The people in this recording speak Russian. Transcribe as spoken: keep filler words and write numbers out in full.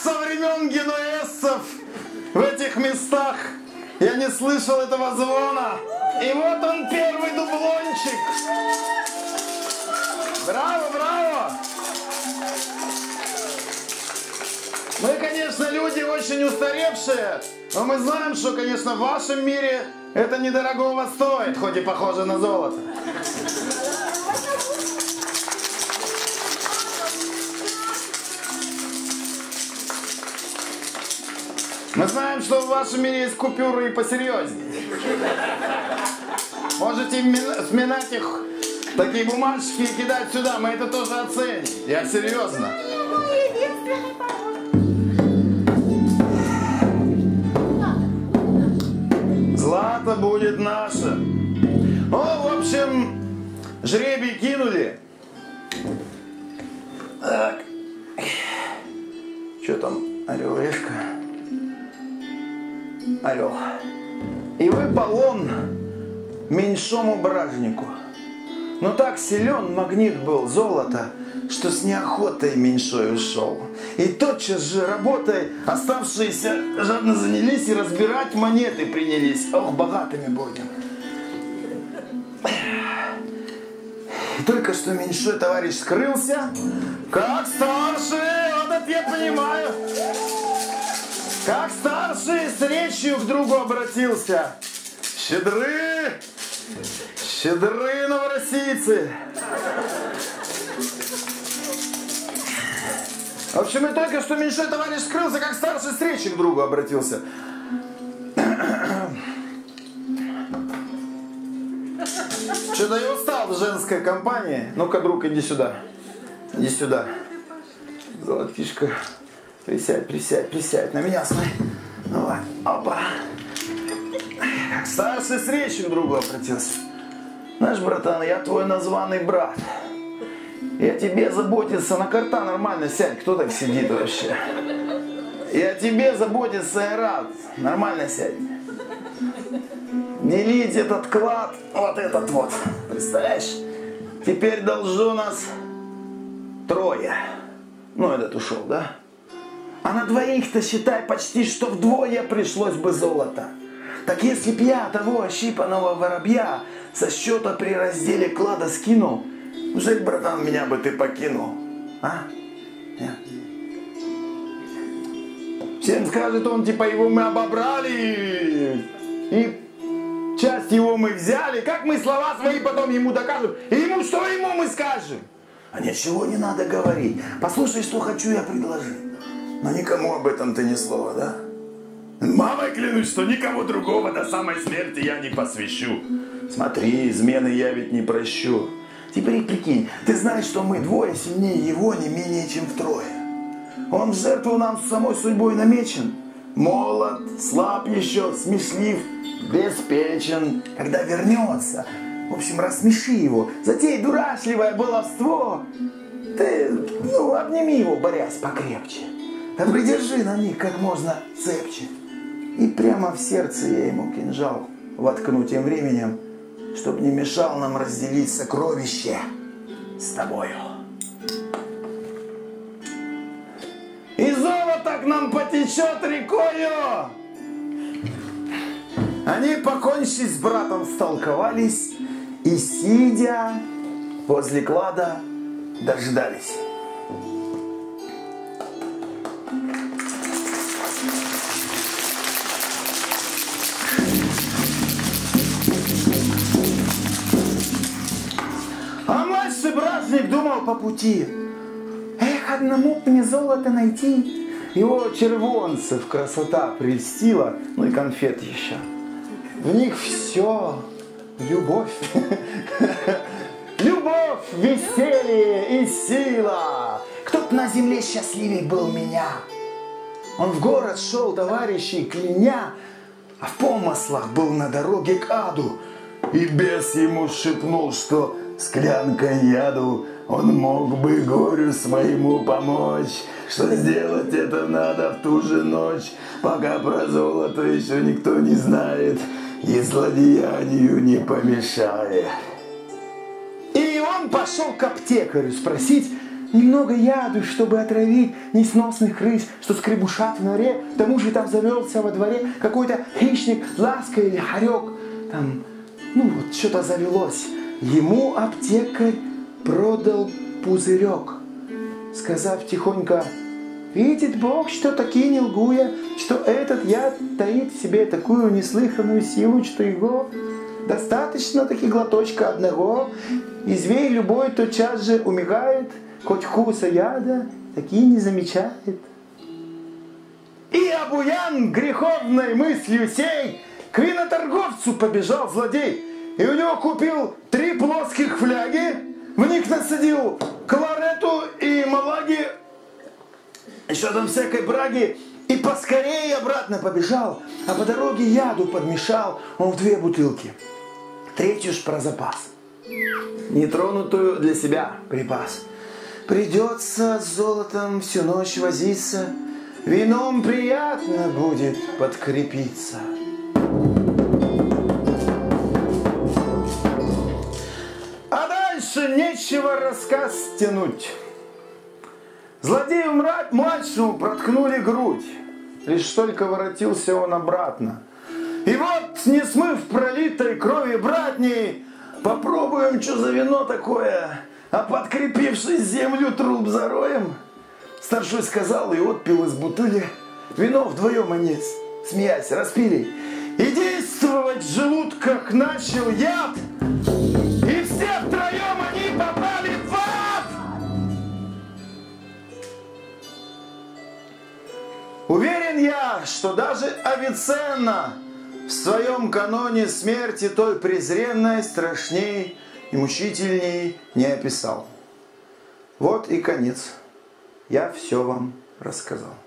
со времен генуэзцев в этих местах я не слышал этого звона. И вот он, первый дублончик. Браво, браво! Мы, конечно, люди очень устаревшие, но мы знаем, что, конечно, в вашем мире это недорогого стоит, хоть и похоже на золото. Мы знаем, что в вашем мире есть купюры и посерьезнее. Можете сминать их, такие бумажки, и кидать сюда, мы это тоже оценим. Я серьезно. Злато будет наше. Ну, в общем, жребий кинули. Так. Что там, орел, решка? Орел. И выпал он меньшому бражнику. Но так силен магнит был золота, что с неохотой меньшой ушел. И тотчас же работой оставшиеся жадно занялись и разбирать монеты принялись. Ох, богатыми будем. И только что меньшой товарищ скрылся, как старший, вот это я понимаю. Как старший с речью к другу обратился. Щедры, щедры новороссийцы. В общем, и только что меньшой товарищ скрылся, как старший с речью к другу обратился. Что-то я устал в женской компании. Ну-ка, друг, иди сюда. Иди сюда. Золотишко. Присядь, присядь, присядь. На меня смотри. Давай. Опа. Старший с речью к другу обратился. Знаешь, братан, я твой названный брат. Я тебе заботиться, на карта нормально сядь. Кто так сидит вообще? Я тебе заботиться и рад. Нормально сядь. Делить этот клад, вот этот вот. Представляешь? Теперь должно нас трое. Ну, этот ушел, да? А на двоих-то, считай, почти что вдвое пришлось бы золото. Так если б я того ощипанного воробья со счета при разделе клада скинул, уже, братан, меня бы ты покинул. А? Нет. Всем скажет он, типа, его мы обобрали, и часть его мы взяли. Как мы слова свои потом ему докажем? И ему, что ему мы скажем? А ничего не надо говорить. Послушай, что хочу я предложить. Но никому об этом ты ни слова, да? Мамой клянусь, что никого другого до самой смерти я не посвящу. Смотри, измены я ведь не прощу. Теперь прикинь, ты знаешь, что мы двое сильнее его не менее чем втрое. Он в жертву нам с самой судьбой намечен. Молод, слаб еще, смешлив, беспечен. Когда вернется, в общем, рассмеши его. Затей дурашливое баловство. Ты, ну, обними его, борясь покрепче. Да придержи на них как можно цепче. И прямо в сердце я ему кинжал воткну тем временем, чтоб не мешал нам разделить сокровище с тобою. И золото к нам потечет рекою. Они, покончив с братом, столковались и, сидя возле клада, дождались. А младший бражник думал по пути: эх, одному мне золото найти. Его червонцев красота прельстила, ну и конфет еще. В них все любовь. Любовь, веселье и сила. Кто-то на земле счастливей был меня. Он в город шел товарищей кляня, а в помыслах был на дороге к аду. И бес ему шепнул, что склянкой яду он мог бы горю своему помочь. Что сделать это надо в ту же ночь, пока про золото еще никто не знает и злодеянию не помешает. И он пошел к аптекарю спросить, немного яду, чтобы отравить несносных крыс, что скребушат в норе. К тому же там завелся во дворе какой-то хищник, ласка или хорек. Там, ну вот, что-то завелось. Ему аптекарь продал пузырек, сказав тихонько: видит Бог, что таки не лгуя, что этот яд таит в себе такую неслыханную силу, что его достаточно таки глоточка одного, и зверь любой тотчас же умирает, хоть вкуса яда таки не замечает. И обуян греховной мыслью сей к виноторговцу побежал злодей, и у него купил три плоских фляги, в них насадил кларету и малаги, еще там всякой браги, и поскорее обратно побежал, а по дороге яду подмешал он в две бутылки. Третью ж про запас, нетронутую для себя припас. Придется с золотом всю ночь возиться, вином приятно будет подкрепиться. А дальше нечего рассказ тянуть. Злодею младшему проткнули грудь, лишь только воротился он обратно. И вот, не смыв пролитой крови братней, попробуем, что за вино такое, а подкрепившись землю труп зароем. Старшой сказал и отпил из бутыли. Вино вдвоем они, смеясь, распили. И действовать в желудках начал яд, и все втроем они попали в ад. Уверен я, что даже Авиценна в своем каноне смерти той презренной, страшней и мучительней не описал. Вот и конец. Я все вам рассказал.